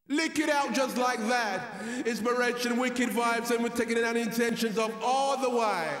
Lick it out just like that. Inspiration, wicked vibes, and we're taking it out the intentions of all the way.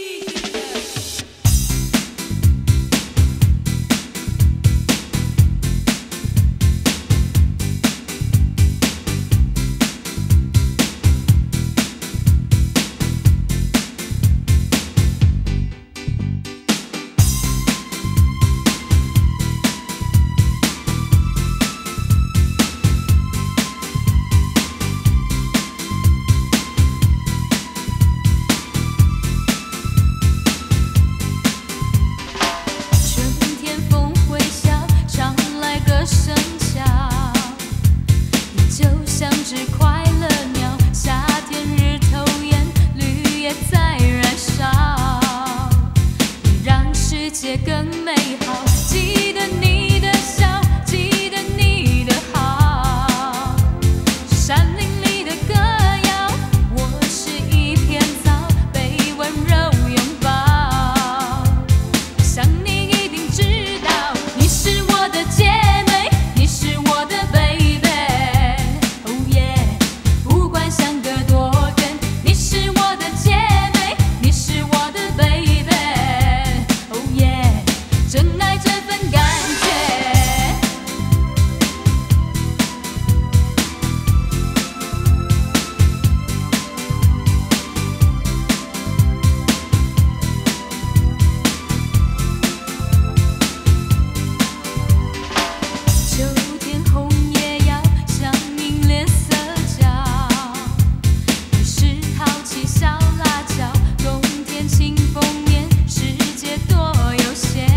更美好，记得你的笑，记得你的好。山林里的歌谣，我是一片草，被温柔拥抱。想你一定知道，你是我的姐妹，你是我的 baby。Oh yeah， 不管相隔多远，你是我的姐妹，你是我的 baby。真爱这份感觉，秋天红叶要像明恋色角，你是淘气小辣椒，冬天清风面，世界多悠闲。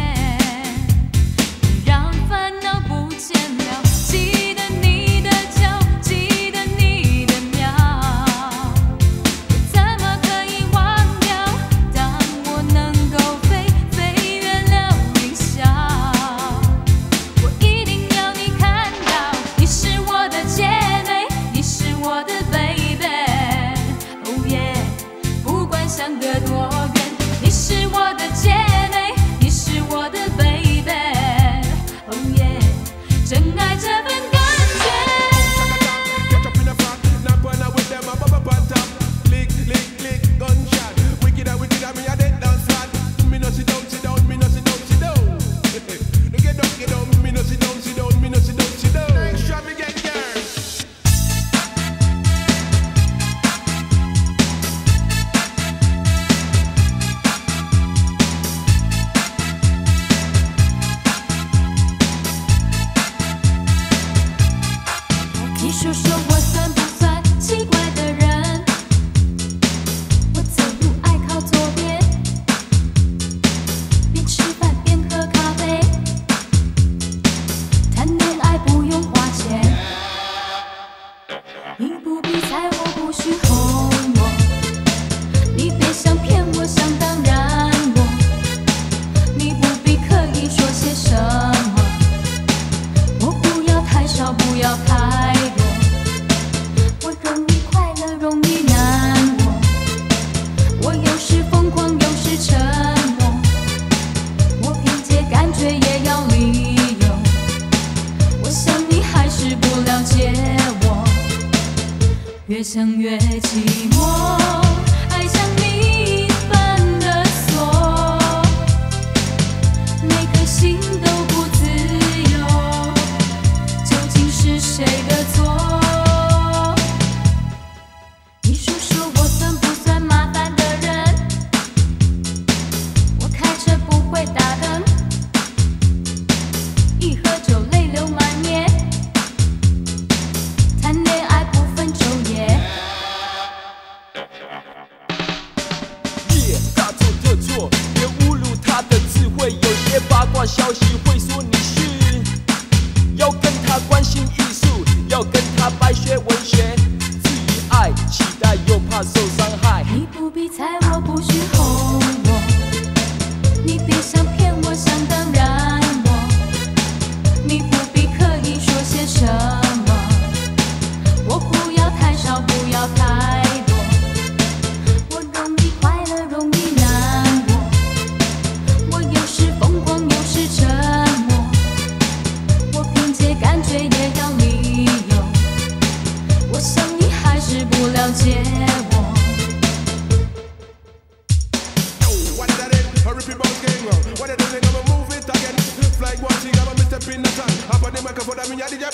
相隔多远，你是我的姐妹，你是我的 baby。Oh yeah， 真爱这份感觉。你说说我算不算奇怪的人？我走路爱靠左边，边吃饭边喝咖啡，谈恋爱不用花钱，你不必猜我，不许哄我，你别想骗我，想当然我，你不必刻意说些什么，我不要太少，不要太多。我容易快乐，容易难过，我有时疯狂，有时沉默，我凭借感觉也要理由，我想你还是不了解我，越想越寂寞，爱像蜜般的锁，每颗心都不自由，究竟是谁的错？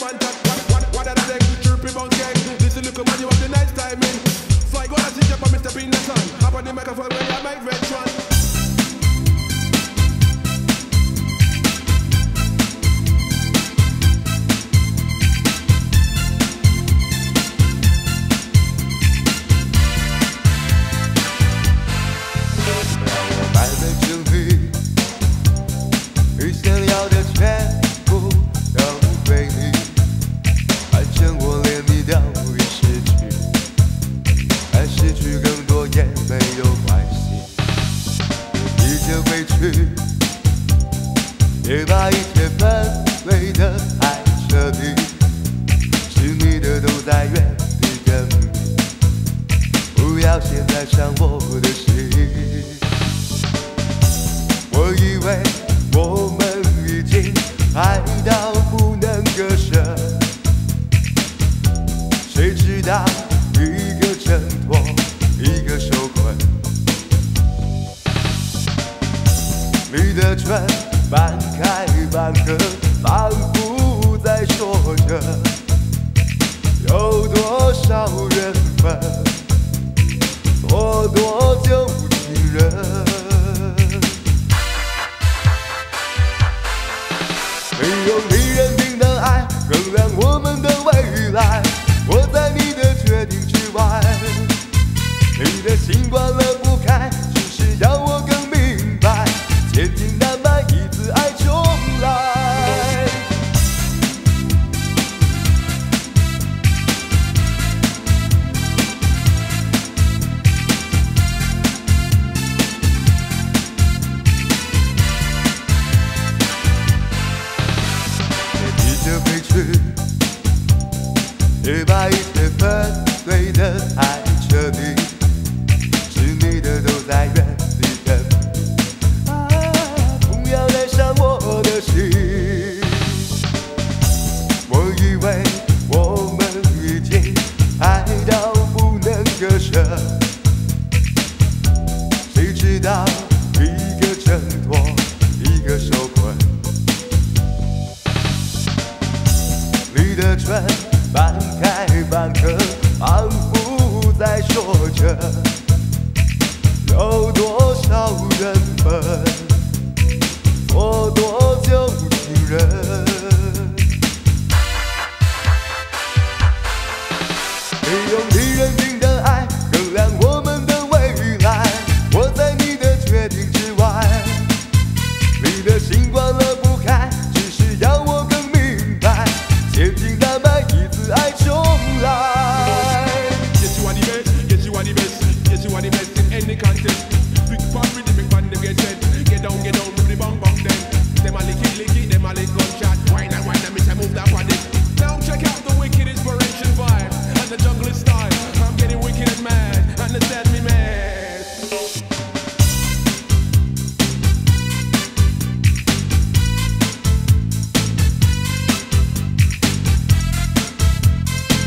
contact. What are they? Chirpy bounce gang. Listen, look, man, you have the nice timing. So I go and sit up on Mr. Bean the sun. Hop on the microphone when you're my veteran. 也把一切纷飞的爱彻底，是你的都在原地等你，不要现在伤我的心。我以为我们已经爱到不能割舍，谁知道一个挣脱，一个受困。你的唇半开半合，仿佛在说着有多少缘分，做多久情人。没有你认定的爱衡量我们的未来，我在你的决定之外，你的心关了不开，只是要我更明白，千金难买一次爱重来。别急着回去，也把一切纷飞的爱彻底，是你的都在原地等你，不要再伤我的心。我以为我们已经爱到不能割舍，谁知道一个挣脱，一个受困。你的唇半开半合，仿佛在说着有多少缘分，做多久情人。别用你认定的爱衡量我们的未来，我在你的决定之外，你的心关了不开，只是要我更明白，千金难买一次爱重来。 Yes, you are the best. Yes, you are the best. Yes, you are the best in any contest. Big fan with the big band, them get set. Get down, with the bang bang then. Them a lick it, them a lick gunshot. Wine and me say move that body. Now check out the wicked inspiration vibe and the jungle style. I'm getting wicked and mad. Understand me, man. 别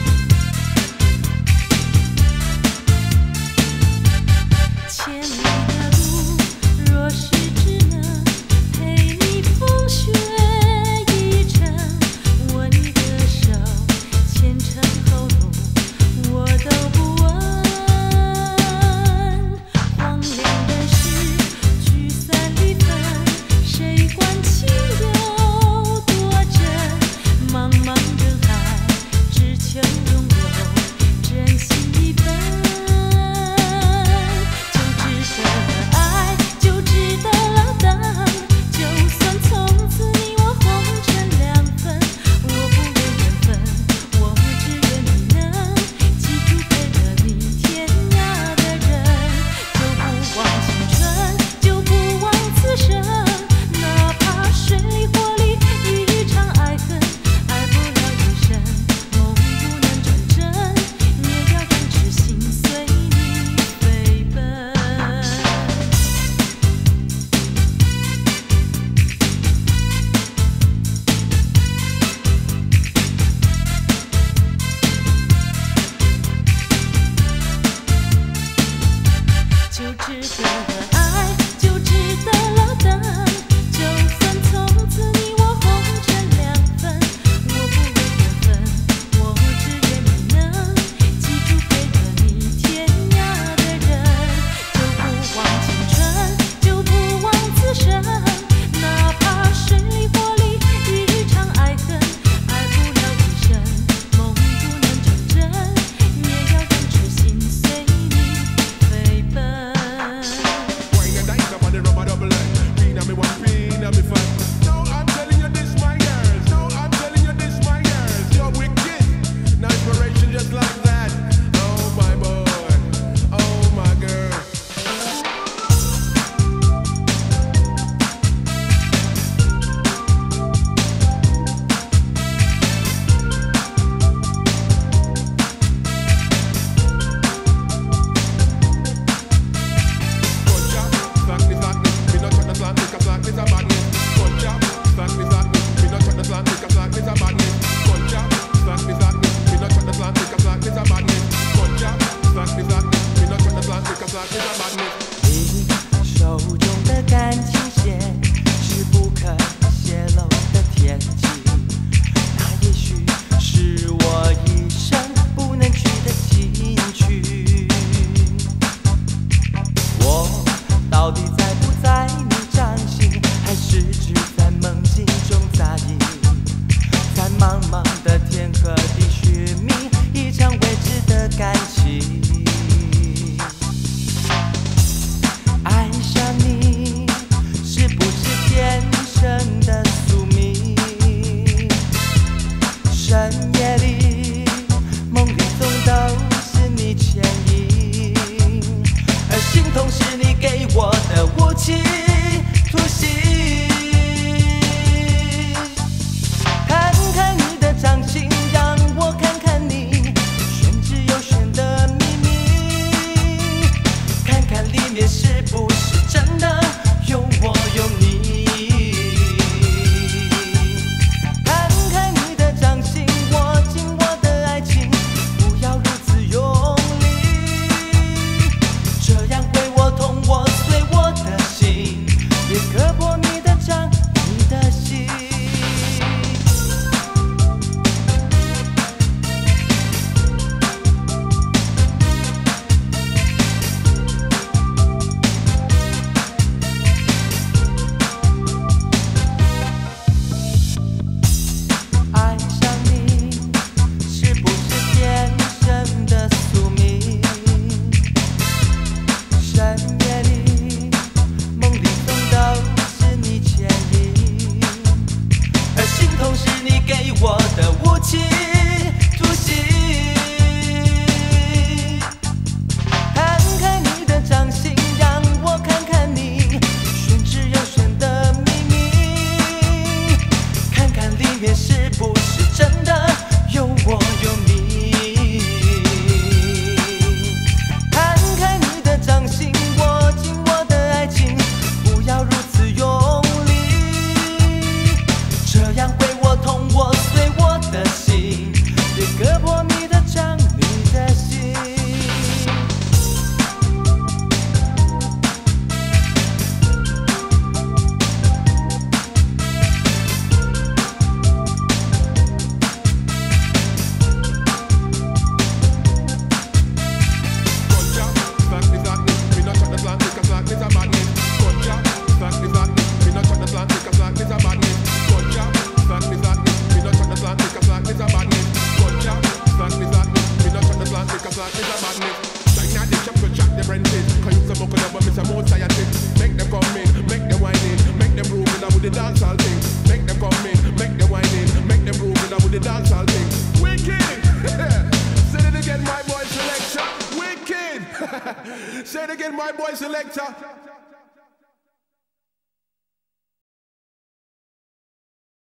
Say it again, my boy selector.